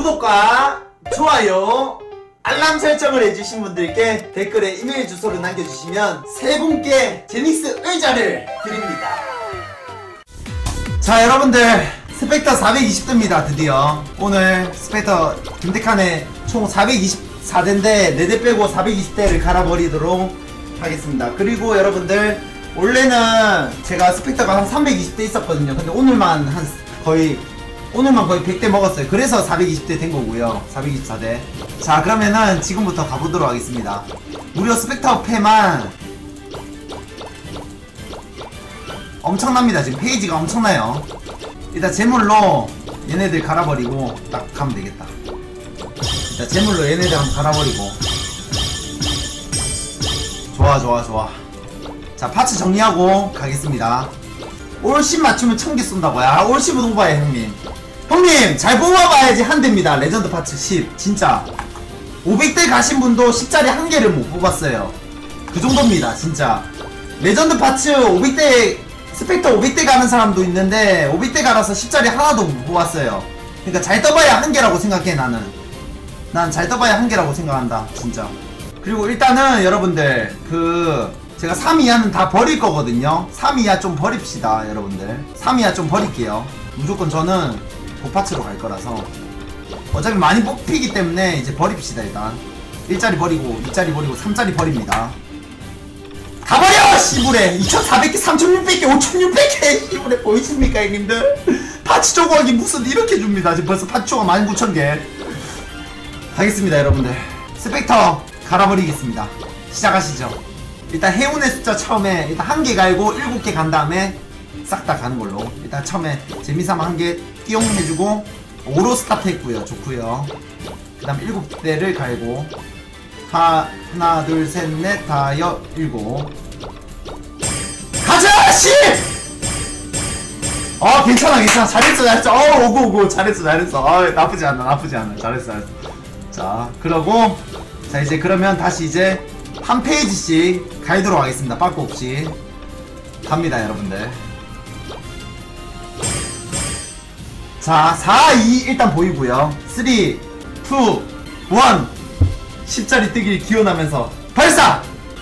구독과 좋아요 알람 설정을 해주신 분들께 댓글에 이메일 주소를 남겨주시면 세 분께 제닉스 의자를 드립니다. 자, 여러분들 스펙터 420대입니다. 드디어 오늘 스펙터 김태칸에 총 424대인데 4대 빼고 420대를 갈아버리도록 하겠습니다. 그리고 여러분들 원래는 제가 스펙터가 한 320대 있었거든요. 근데 오늘만 거의 100대 먹었어요. 그래서 420대 된 거고요. 424대. 자, 그러면은 지금부터 가보도록 하겠습니다. 무려 스펙터 패만 엄청납니다. 지금 페이지가 엄청나요. 일단 제물로 얘네들 갈아버리고 딱 가면 되겠다. 일단 제물로 얘네들 한번 갈아버리고. 좋아. 자, 파츠 정리하고 가겠습니다. 올십 맞추면 1000개 쏜다고. 야, 올십은 오바해 형님. 형님 잘 뽑아봐야지 한 대입니다. 레전드 파츠 10 진짜 500대 가신 분도 10짜리 한 개를 못 뽑았어요. 그 정도입니다 진짜. 레전드 파츠 500대 스펙터 500대 가는 사람도 있는데 500대 가라서 10짜리 하나도 못 뽑았어요. 그러니까 잘 떠봐야 한 개라고 생각해. 난 잘 떠봐야 한 개라고 생각한다 진짜. 그리고 일단은 여러분들 제가 3 이하는 다 버릴 거거든요. 3 이하 좀 버립시다 여러분들. 3 이하 좀 버릴게요. 무조건 저는 고파츠로 갈 거라서 어차피 많이 뽑히기 때문에 이제 버립시다. 일단 1짜리 버리고 2짜리 버리고 3짜리 버립니다. 다 버려! 씨부레 2400개 3600개 5600개 씨부레 보이십니까 형님들? 파츠 조각이 무슨 이렇게 줍니다. 지금 벌써 파츠 조각 19000개 하겠습니다. 여러분들 스펙터 갈아버리겠습니다. 시작하시죠. 일단 해운의 숫자 처음에 일단 1개 갈고 7개 간 다음에 싹 다 가는 걸로. 일단 처음에 재미삼아 1개 띠용 해주고 5로 스타트 했고요. 좋고요. 그 다음 7대를 갈고 하나 둘 셋 넷 다섯 일곱 가자! 10! 괜찮아 잘했어. 오고 잘했어. 나쁘지 않아. 잘했어. 자, 그러고 자 이제 그러면 다시 이제 한 페이지씩 가이도록 하겠습니다. 빠꾸 없이 갑니다 여러분들. 자, 4, 2 일단 보이고요. 3, 2, 1 10짜리 뜨기를 기원하면서 발사!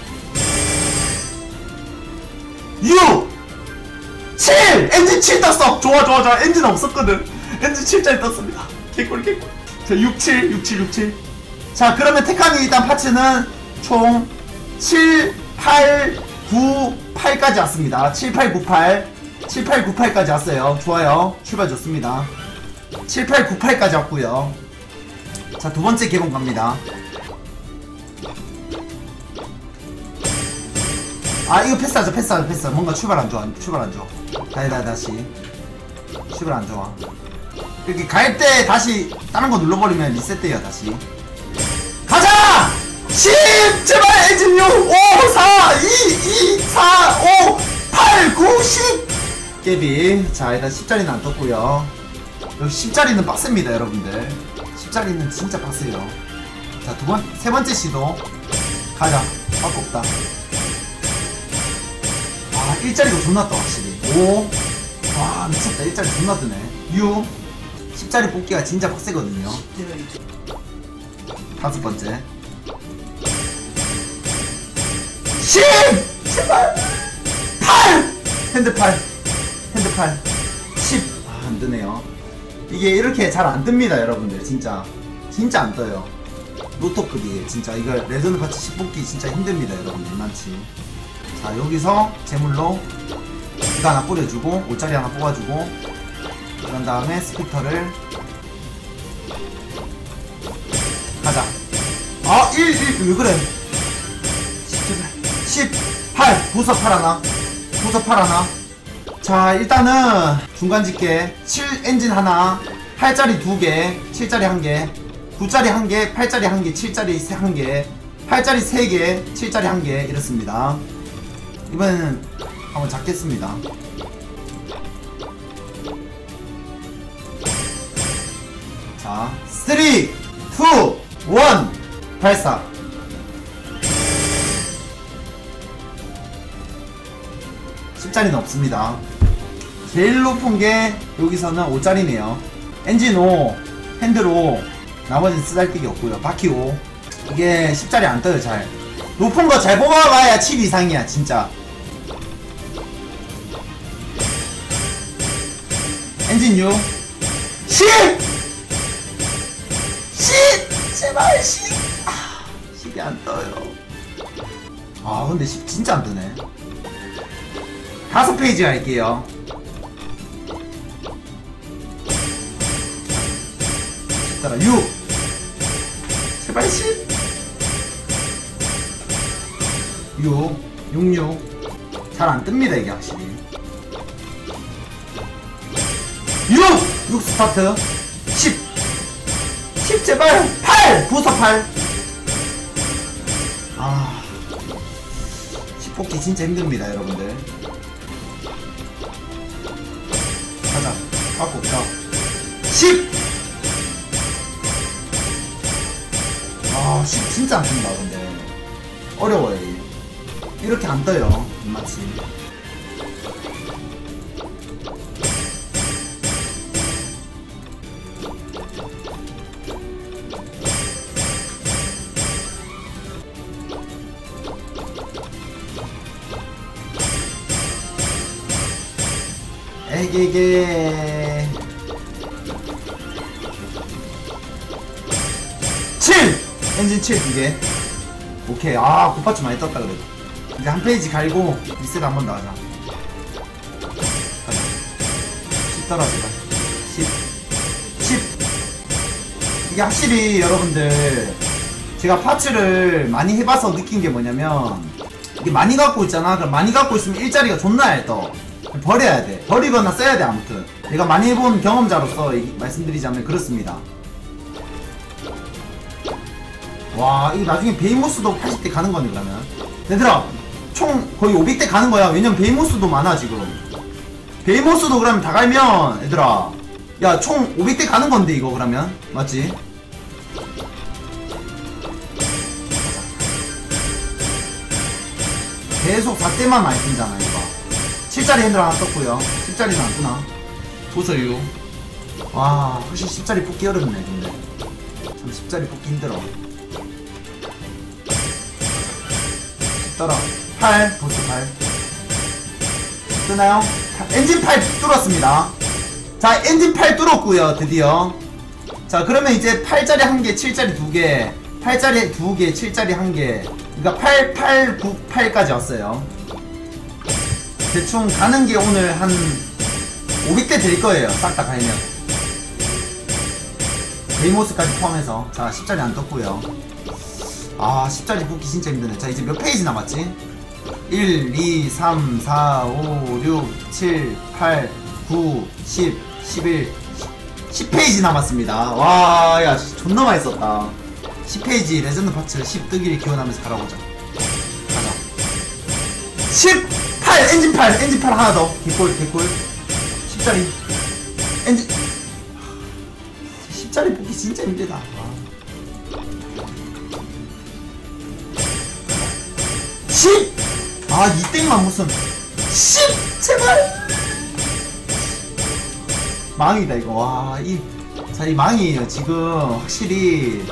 6 7! 엔진 7 떴어! 좋아. 엔진 없었거든. 엔진 7짜리 떴습니다. 개꿀. 자, 67. 자, 그러면 테칸이 일단 파츠는 총 7, 8, 9, 8까지 왔습니다. 7, 8, 9, 8 7898까지 왔어요. 좋아요. 출발 좋습니다. 7898까지 왔고요. 자, 두번째 개봉 갑니다. 이거 패스하자. 뭔가 출발 안 좋아. 다시 출발 안 좋아. 이렇게 갈 때 다시 다른 거 눌러버리면 리셋돼요. 다시 가자! 10! 제발 엔진 6 5 4 2 4 5 8 9 10 깨비. 자, 일단 10짜리는 안 떴고요. 여기 10짜리는 빡셉니다 여러분들. 10짜리는 진짜 빡세요. 자, 세 번째 시도 가자. 밖에 없다. 1짜리가 존나 떠 확실히. 5 와 미쳤다. 1짜리 존나 뜨네. 6 10짜리 뽑기가 진짜 빡세거든요. 다섯 번째 10! 제발 8! 핸드 8 10! 안뜨네요. 이게 이렇게 잘 안뜹니다 여러분들. 진짜 안 떠요. 노토급이에요 진짜. 이거 레전드 파츠 10 뽑기 진짜 힘듭니다 여러분들. 많지. 자, 여기서 제물로 이거 하나 뿌려주고 5짜리 하나 뽑아주고 그런 다음에 스피터를 가자. 1 왜 그래. 18 부서 8 하나. 자, 일단은 중간 집게 7 엔진 하나 8짜리 2개 7짜리 1개 9짜리 1개 8짜리 1개 7짜리 1개 8짜리 3개 7짜리 1개 이렇습니다. 이번에는 한번 잡겠습니다. 자, 3 2 1 발사. 짜리는 없습니다. 제일 높은 게 여기서는 5짜리네요. 엔진 5, 핸들 5, 나머지는 쓰잘데기 없고요. 바퀴 5. 이게 10짜리 안 떠요. 잘 높은 거 잘 뽑아봐야 7 이상이야 진짜. 엔진 6 10! 10! 제발 10! 10이 안 떠요. 근데 10 진짜 안 뜨네. 5페이지 갈게요. 따라 6 제발 10 6 66 잘 안 뜹니다 이게 확실히. 6 스타트 10 10 제발 8 부서 8. 10 뽑기 진짜 힘듭니다 여러분들. 가자 갖고 없다. 10 10 진짜 안 뜬다. 근데 어려워요 이게. 이렇게 안 떠요 입맛이. 에게게 7! 엔진 7 2개. 오케이. 굿파츠 많이 떴다 그래도. 이제 한 페이지 갈고 리셋 한 번 더 하자. 10 떨어지다. 10 이게 확실히 여러분들 제가 파츠를 많이 해봐서 느낀 게 뭐냐면 이게 많이 갖고 있잖아. 그럼 많이 갖고 있으면 일자리가 존나 잘 떠. 버려야 돼. 버리거나 써야 돼. 아무튼 내가 많이 해본 경험자로서 말씀드리자면 그렇습니다. 와, 이거 나중에 베이모스도 80대 가는 거네 그러면. 얘들아 총 거의 500대 가는 거야. 왜냐면 베이모스도 많아 지금. 베이모스도 그러면 다 갈면 얘들아 야 총 500대 가는 건데 이거 그러면 맞지? 계속 4대만 많이 뜬잖아 이거. 7짜리 핸들 하나 떴고요. 10짜리는 안 뜨나? 도서유. 와, 확실히 10짜리 뽑기 어렵네 근데. 참 10짜리 뽑기 힘들어. 떨어 8 보스 8 뜨나요? 엔진 8 뚫었습니다. 자 엔진 8 뚫었고요 드디어. 자 그러면 이제 8짜리 1개 7짜리 2개 8짜리 2개 7짜리 1개 그러니까 8 8 9 8까지 왔어요. 대충 가는 게 오늘 한 500대 될 거예요 싹 다 가면. 베이모스까지 포함해서. 자 10짜리 안 떴고요. 10짜리 뽑기 진짜 힘드네. 자 이제 몇 페이지 남았지? 1, 2, 3, 4, 5, 6, 7, 8, 9, 10, 11 10페이지 남았습니다. 와, 야 존나 많이 썼다. 10페이지 레전드 파츠 10 뜨기를 기원하면서 갈아보자. 가자. 18! 엔진 8! 엔진 8 하나 더. 개꿀 10짜리 엔진 10짜리 뽑기 진짜 힘들다. 10! 이땡만 무슨 10! 제발! 망이다 이거. 와, 이 망이에요 지금. 확실히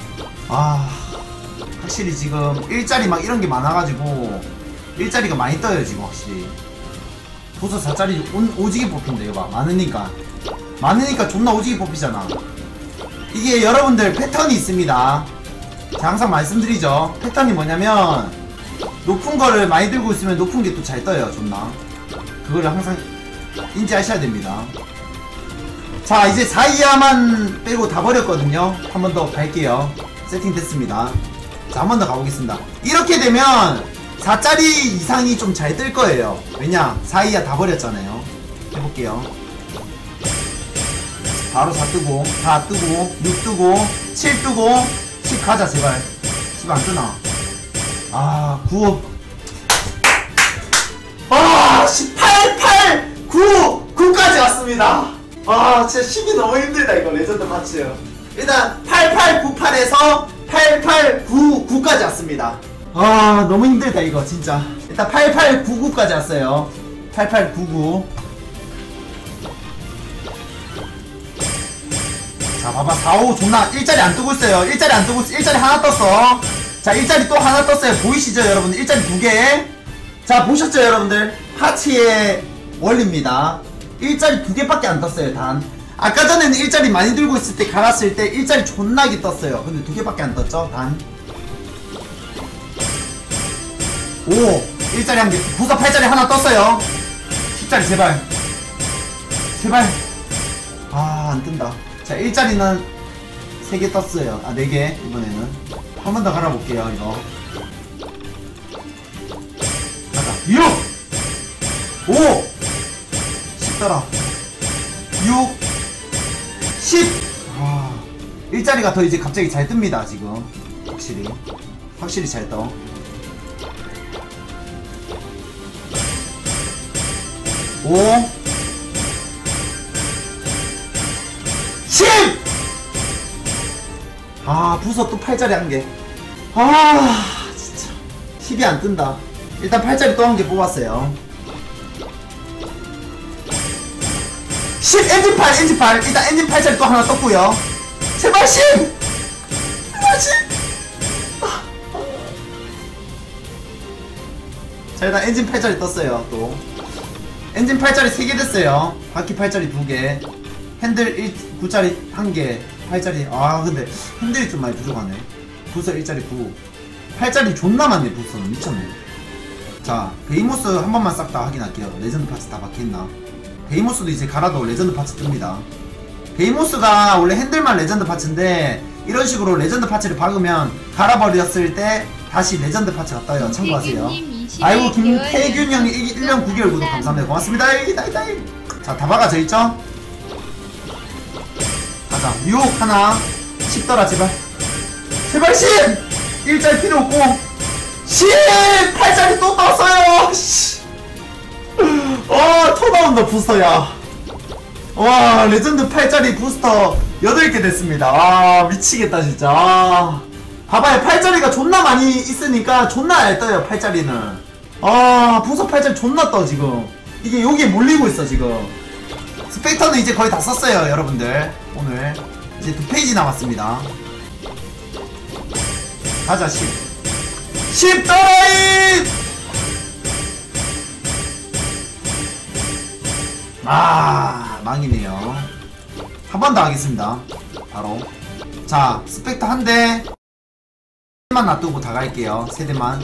확실히 지금 일자리 막 이런게 많아가지고 일자리가 많이 떠요 지금 확실히. 도서 4짜리 오지게 뽑힌다 이거 봐. 많으니까 존나 오지게 뽑히잖아. 이게 여러분들 패턴이 있습니다. 제가 항상 말씀드리죠. 패턴이 뭐냐면 높은 거를 많이 들고 있으면 높은 게 또 잘 떠요 존나. 그거를 항상 인지하셔야 됩니다. 자 이제 4 이하만 빼고 다 버렸거든요. 한 번 더 갈게요. 세팅 됐습니다. 자 한 번 더 가보겠습니다. 이렇게 되면 4짜리 이상이 좀 잘 뜰 거예요. 왜냐 4 이하 다 버렸잖아요. 해볼게요. 바로 4 뜨고 4 뜨고 6 뜨고 7 뜨고 10 가자 제발. 10 안 뜨나? 9 18 8 9 9까지 왔습니다. 진짜 10이 너무 힘들다 이거 레전드 파츠. 일단 8898에서 8899까지 왔습니다. 너무 힘들다 이거 진짜. 일단 8899까지 왔어요. 8899. 자 봐봐 4, 5 존나 일자리 안 뜨고 있어요. 일자리 안 뜨고 있어. 일자리 하나 떴어. 자 일자리 또 하나 떴어요. 보이시죠 여러분들? 일자리 2개. 자 보셨죠 여러분들? 파츠의 원리입니다. 일자리 2개밖에 안 떴어요. 단 아까 전에는 일자리 많이 들고 있을 때 갈았을 때 일자리 존나게 떴어요. 근데 2개밖에 안 떴죠? 단 오 일자리 1개. 부서 8자리 하나 떴어요. 10자리 제발 제발. 아 안뜬다. 자 일자리는 3개 떴어요. 아 4개. 이번에는 한 번 더 갈아볼게요. 이거 가자. 6 5 10 떠라. 6 10. 아 일자리가 더 이제 갑자기 잘 뜹니다. 지금 확실히 잘 떠. 5 10. 아 부서 또 8자리 1개. 아 진짜 10이 안 뜬다. 일단 8자리 또 1개 뽑았어요. 10 엔진 8 일단 엔진 8자리 또 하나 떴고요. 제발 10 제발 10. 자 일단 엔진 8자리 떴어요. 또 엔진 8자리 3개 됐어요. 바퀴 8자리 2개, 핸들 9자리 1개, 8자리. 아 근데 핸들이 좀 많이 부족하네. 부서 1자리 9, 8자리 존나 많네. 부서는 미쳤네. 자 베이모스 한 번만 싹 다 확인할게요. 레전드 파츠 다 박혀있나. 베이모스도 이제 갈아도 레전드 파츠 뜹니다. 베이모스가 원래 핸들만 레전드 파츠인데 이런 식으로 레전드 파츠를 박으면 갈아버렸을 때 다시 레전드 파츠가 떠요. 참고하세요. 아이고 김태균 형이 1년 9개월 구독 감사합니다. 고맙습니다. 자 다 박아져 있죠? 가자. 6 하나 10 떠라 제발 제발 10. 일자리 필요 없고 10 8자리 또 떴어요. 토 나온다 부스터야. 와 레전드 8자리 부스터 8개 됐습니다. 아 미치겠다 진짜. 아, 봐봐요 8자리가 존나 많이 있으니까 존나 잘 떠요. 8자리는 아 부서 8자리 존나 떠. 지금 이게 여기에 몰리고 있어. 지금 스펙터는 이제 거의 다 썼어요 여러분들. 오늘 이제 2페이지 남았습니다. 가자 10 10 떠라잇. 아 망이네요. 한 번 더 하겠습니다. 바로 자 스펙터 한 대만 놔두고 다 갈게요. 세대만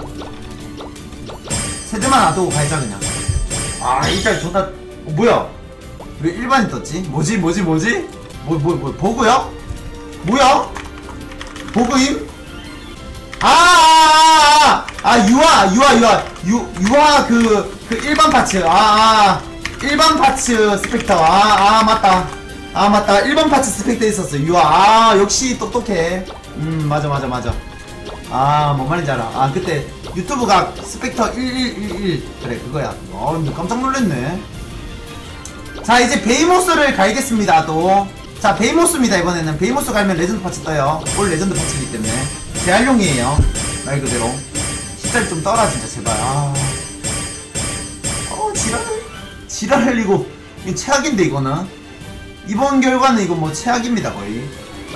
놔두고 갈자 그냥. 아 일단 존나 뭐야 왜 일반이 떴지? 뭐지 버그야? 뭐야? 버그임? 유아 그 일반 파츠. 일반 파츠 스펙터. 맞다. 일반 파츠 스펙터 있었어. 유아. 역시 똑똑해. 맞아. 뭔 말인지 알아. 그때 유튜브가 스펙터 1111 그래 그거야. 깜짝 놀랐네. 자 이제 베이모스를 갈겠습니다. 또 자 베이모스입니다. 이번에는 베이모스 갈면 레전드 파츠 떠요. 올 레전드 파츠이기 때문에 재활용이에요. 말 그대로 10자리 좀 떠라 진짜 제발. 지랄 흘리고 이거 최악인데 이거는 이번 결과는 이거 뭐 최악입니다 거의.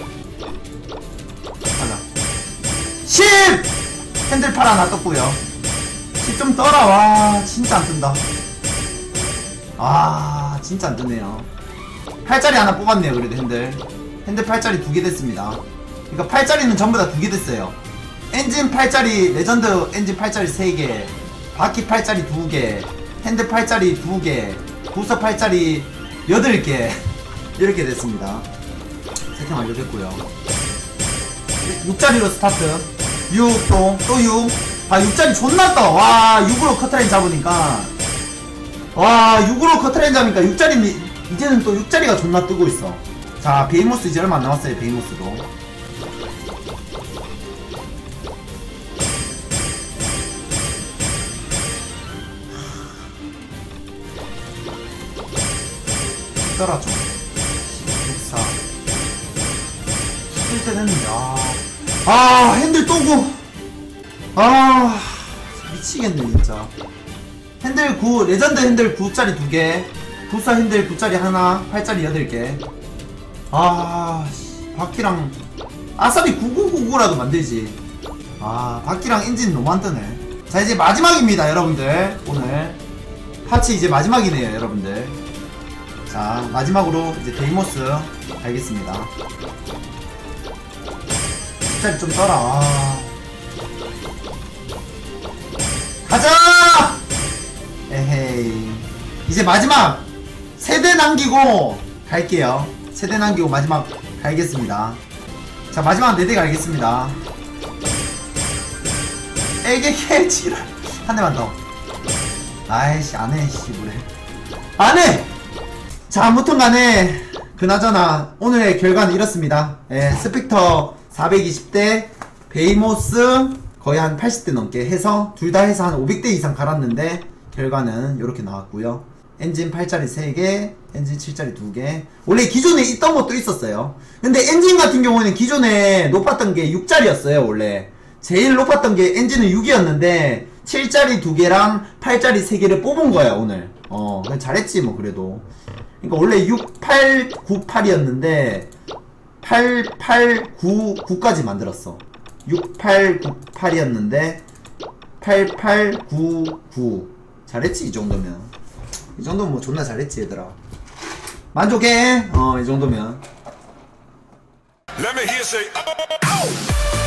가자 10 핸들 팔 하나 떴고요. 10 좀 떠라. 와 진짜 안 뜬다. 진짜 안 뜨네요. 8자리 하나 뽑았네요. 그래도 핸들 8자리 2개 됐습니다. 그러니까 8자리는 전부 다 2개 됐어요. 엔진 8자리 레전드 엔진 8자리 3개, 바퀴 8자리 2개, 핸들 8자리 2개, 부서 8자리 8개 이렇게 됐습니다. 세팅 완료됐고요. 6자리로 스타트. 6 또 6. 6자리 존나 떠. 와 6으로 커트라인 잡으니까 6으로 커트라인 잡으니까 6자리 이제는 또 6자리가 존나 뜨고 있어. 자 베이모스 이제 얼마 안 남았어요. 베이모스도 떨어져. 14 11대 됐는데 핸들 또고 미치겠네 진짜. 핸들 9 레전드 핸들 9짜리 2개, 부서 핸들 9짜리 하나, 8짜리 8개. 바퀴랑 아싸비 9999라도 만들지. 아 바퀴랑 엔진 너무 안 뜨네. 자 이제 마지막입니다 여러분들. 오늘 파츠 이제 마지막이네요 여러분들. 자 마지막으로 이제 데이모스 가겠습니다. 숫자리 좀 떠라. 아. 가자! 에헤이. 이제 마지막 세대 남기고 갈게요. 세대 남기고 마지막 갈겠습니다. 자 마지막 4대 갈겠습니다. 에게게 지랄. 한 대만 더. 아이씨 안해 씨 뭐래 안해. 자 아무튼 간에 그나저나 오늘의 결과는 이렇습니다. 예, 스펙터 420대 베이모스 거의 한 80대 넘게 해서 둘 다 해서 한 500대 이상 갈았는데 결과는 이렇게 나왔고요. 엔진 8짜리 3개, 엔진 7짜리 2개. 원래 기존에 있던 것도 있었어요. 근데 엔진 같은 경우는 기존에 높았던 게 6짜리였어요 원래. 제일 높았던 게 엔진은 6이었는데 7짜리 2개랑 8짜리 3개를 뽑은 거야 오늘. 잘했지 뭐 그래도. 그러니까 원래 6, 8, 9, 8이었는데 8, 8, 9, 9까지 만들었어. 6, 8, 9, 8이었는데 8, 8, 9, 9. 잘했지 이 정도면. 이 정도면 뭐 존나 잘했지 얘들아. 만족해. 이 정도면. Let me hear say, oh.